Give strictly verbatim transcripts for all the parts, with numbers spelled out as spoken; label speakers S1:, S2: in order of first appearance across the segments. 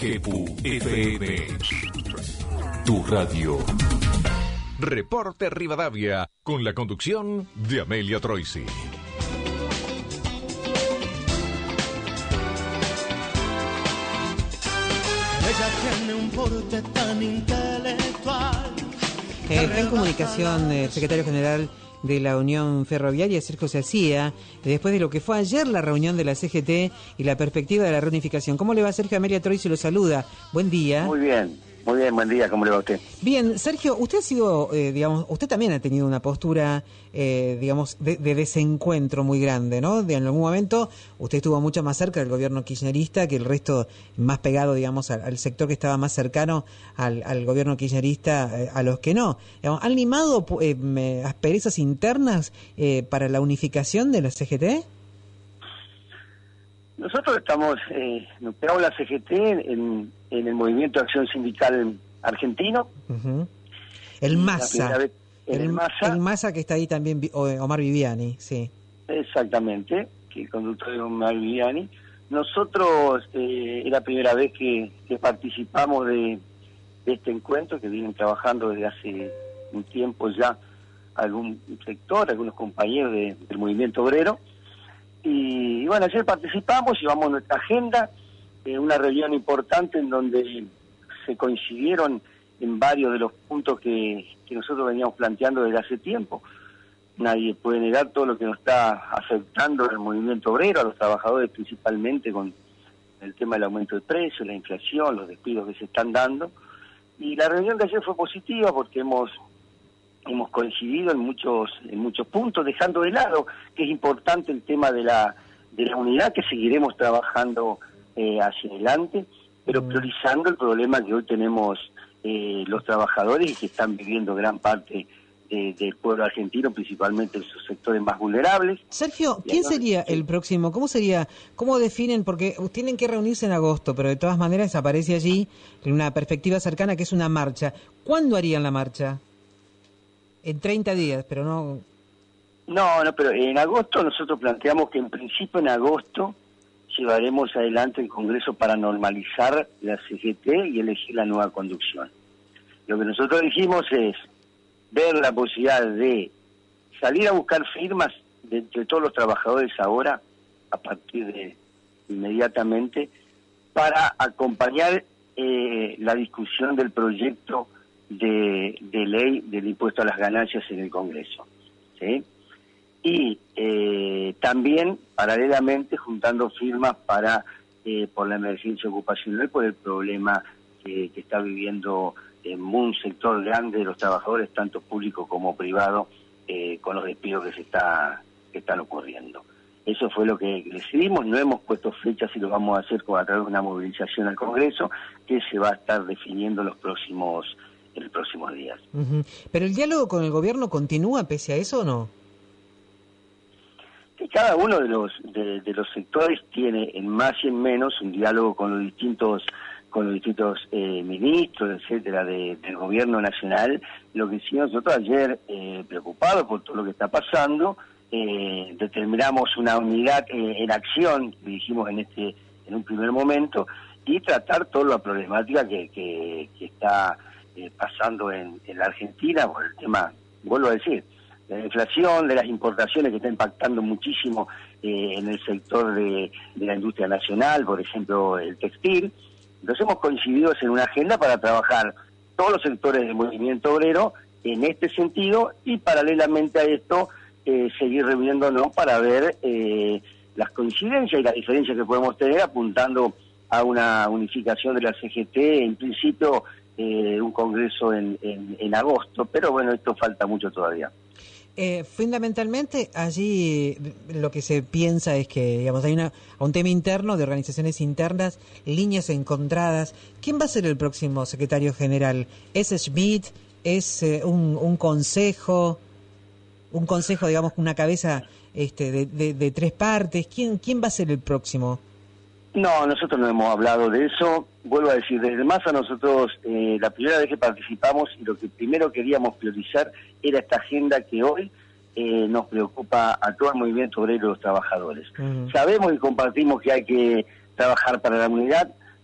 S1: Majepu F M. Tu radio. Reporte Rivadavia, con la conducción de Amelia Troisi.
S2: Ella tiene un porte tan intelectual.
S3: Eh, está en comunicación el secretario general de la Unión Ferroviaria, Sergio Sacía, después de lo que fue ayer la reunión de la C G T y la perspectiva de la reunificación. ¿Cómo le va, Sergio? Amelia Troisi lo saluda. Buen día.
S4: Muy bien, muy bien, buen día. ¿Cómo le va a usted?
S3: Bien, Sergio, usted ha sido, eh, digamos, usted también ha tenido una postura, eh, digamos, de, de desencuentro muy grande, ¿no? De, en algún momento usted estuvo mucho más cerca del gobierno kirchnerista que el resto, más pegado, digamos, al, al sector que estaba más cercano al, al gobierno kirchnerista, eh, a los que no. Digamos, ¿han limado eh, asperezas internas eh, para la unificación de la C G T?
S4: Nosotros estamos, eh, nos pegamos la C G T en, en el Movimiento de Acción Sindical Argentino.
S3: Uh-huh. El MASA.
S4: Vez, el, el MASA.
S3: El MASA que está ahí también, Omar Viviani, sí.
S4: Exactamente, que el conductor de Omar Viviani. Nosotros, eh, es la primera vez que, que participamos de, de este encuentro, que vienen trabajando desde hace un tiempo ya algún sector, algunos compañeros de, del movimiento obrero. Y, y bueno, ayer participamos, llevamos nuestra agenda, eh, una reunión importante en donde se coincidieron en varios de los puntos que, que nosotros veníamos planteando desde hace tiempo. Nadie puede negar todo lo que nos está afectando el movimiento obrero, a los trabajadores principalmente, con el tema del aumento de precios, la inflación, los despidos que se están dando. Y la reunión de ayer fue positiva porque hemos hemos coincidido en muchos en muchos puntos, dejando de lado que es importante el tema de la de la unidad, que seguiremos trabajando eh, hacia adelante, pero priorizando el problema que hoy tenemos eh, los trabajadores y que están viviendo gran parte de, del pueblo argentino, principalmente en sus sectores más vulnerables.
S3: Sergio, ¿quién sería el próximo? ¿Cómo sería? ¿Cómo definen? Porque tienen que reunirse en agosto, pero de todas maneras aparece allí en una perspectiva cercana que es una marcha. ¿Cuándo harían la marcha? En treinta días, pero no...
S4: No, no, pero en agosto nosotros planteamos que en principio en agosto llevaremos adelante el Congreso para normalizar la C G T y elegir la nueva conducción. Lo que nosotros dijimos es ver la posibilidad de salir a buscar firmas de entre todos los trabajadores ahora, a partir de inmediatamente, para acompañar eh, la discusión del proyecto De, de ley del impuesto a las ganancias en el Congreso, ¿sí? Y eh, también, paralelamente, juntando firmas para eh, por la emergencia ocupacional, por el problema que, que está viviendo en un sector grande de los trabajadores, tanto público como privado, eh, con los despidos que se está que están ocurriendo. Eso fue lo que decidimos. No hemos puesto fechas y lo vamos a hacer con, a través de una movilización al Congreso, que se va a estar definiendo los próximos en los próximos días.
S3: Uh-huh. ¿Pero el diálogo con el gobierno continúa pese a eso o no?
S4: Que cada uno de los de, de los sectores tiene en más y en menos un diálogo con los distintos con los distintos eh, ministros, etcétera, de, del gobierno nacional. Lo que sí nosotros ayer, eh, preocupados por todo lo que está pasando, eh, determinamos una unidad eh, en acción, dijimos en este en un primer momento, y tratar toda la problemática que, que, que está Eh, pasando en, en la Argentina por el tema, vuelvo a decir, de la inflación, de las importaciones que está impactando muchísimo eh, en el sector de, de la industria nacional, por ejemplo el textil. Entonces hemos coincidido en una agenda para trabajar todos los sectores del movimiento obrero en este sentido y paralelamente a esto eh, seguir reuniéndonos para ver eh, las coincidencias y las diferencias que podemos tener apuntando a una unificación de la C G T, en principio Eh, un congreso en, en, en agosto, pero bueno, esto falta mucho todavía.
S3: Eh, fundamentalmente allí lo que se piensa es que, digamos, hay una un tema interno de organizaciones internas, líneas encontradas. ¿Quién va a ser el próximo secretario general? ¿Es Schmidt? ¿Es eh, un, un consejo? Un consejo, digamos, una cabeza este, de, de, de tres partes. ¿Quién, quién va a ser el próximo?
S4: No, nosotros no hemos hablado de eso. Vuelvo a decir, desde MASA nosotros, eh, la primera vez que participamos y lo que primero queríamos priorizar era esta agenda que hoy eh, nos preocupa a todo el movimiento obrero y los trabajadores. Uh-huh. Sabemos y compartimos que hay que trabajar para la unidad,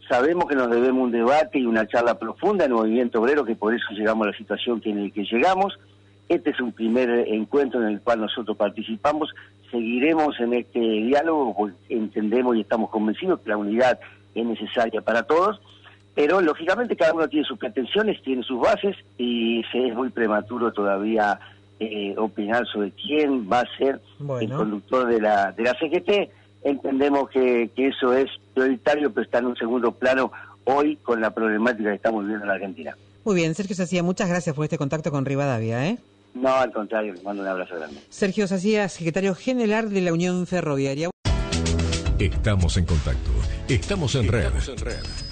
S4: sabemos que nos debemos un debate y una charla profunda en el movimiento obrero, que por eso llegamos a la situación que en la que llegamos. Este es un primer encuentro en el cual nosotros participamos. Seguiremos en este diálogo porque entendemos y estamos convencidos que la unidad es necesaria para todos, pero lógicamente cada uno tiene sus pretensiones, tiene sus bases y se es muy prematuro todavía eh, opinar sobre quién va a ser bueno. el conductor de la de la C G T. Entendemos que, que eso es prioritario, pero está en un segundo plano hoy con la problemática que estamos viviendo en la Argentina.
S3: Muy bien, Sergio Sacía, muchas gracias por este contacto con Rivadavia, ¿eh?
S4: No, al contrario, les mando un abrazo grande.
S3: Sergio Sacía, secretario general de la Unión Ferroviaria.
S1: Estamos en contacto. Estamos en red. Estamos en red.